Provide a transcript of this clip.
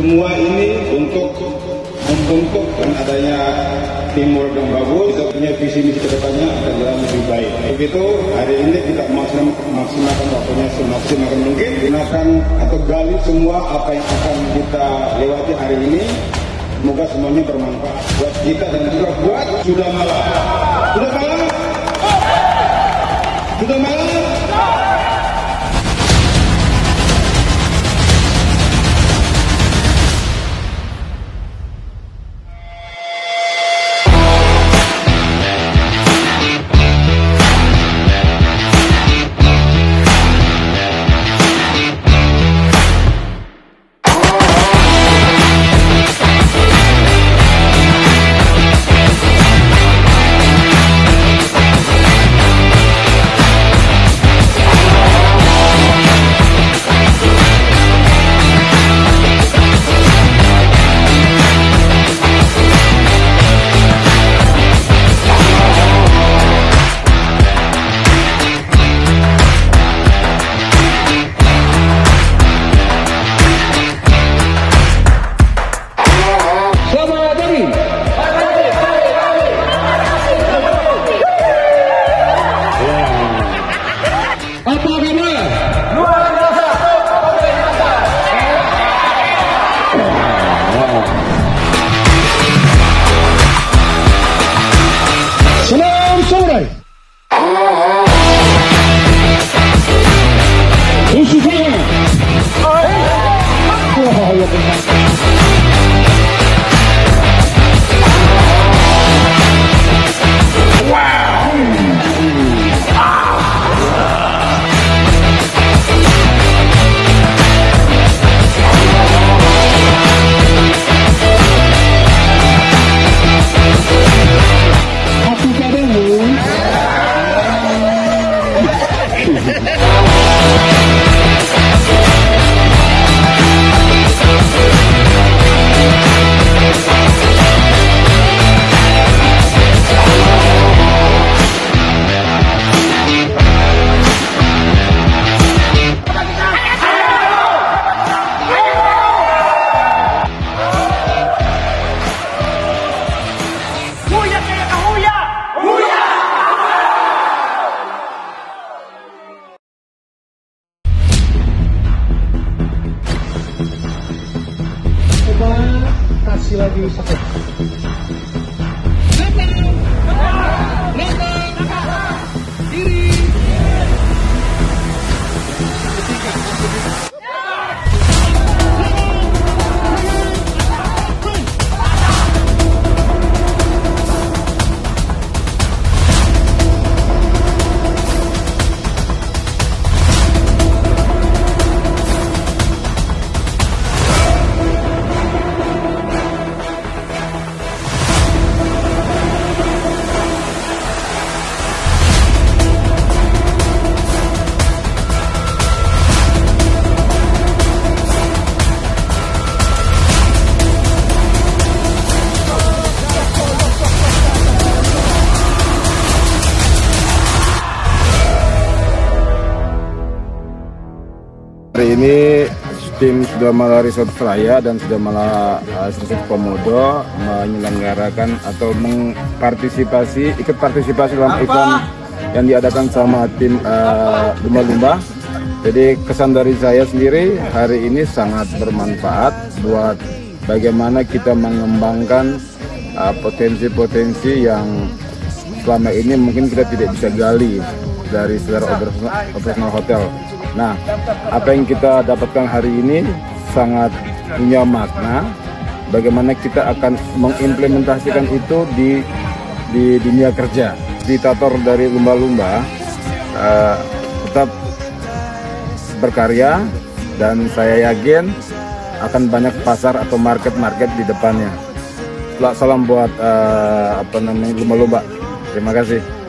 semua ini untuk membentuk dan adanya teamwork yang bagus, kita punya visi misi ke depannya adalah lebih baik. Begitu hari ini kita maksimalkan waktunya semaksimal mungkin, gunakan atau gali semua apa yang akan kita lewati hari ini. Semoga semuanya bermanfaat buat kita dan juga buat sudah malam. Sudah malam? Sudah malam? Salam samurai. Khususnya. Wah, ya benar. Kasih lagi satu. Kiri. Hari ini tim Sudamala Resort Seraya dan Sudamala Resort Komodo menyelenggarakan atau ikut partisipasi dalam event yang diadakan sama tim lumba-lumba. Jadi kesan dari saya sendiri hari ini sangat bermanfaat buat bagaimana kita mengembangkan potensi-potensi yang selama ini mungkin kita tidak bisa gali dari secara operasional hotel. Nah, apa yang kita dapatkan hari ini sangat punya makna. Bagaimana kita akan mengimplementasikan itu di dunia kerja. Fasilitator dari lumba-lumba tetap berkarya dan saya yakin akan banyak pasar atau market di depannya. Salam buat lumba-lumba. Terima kasih.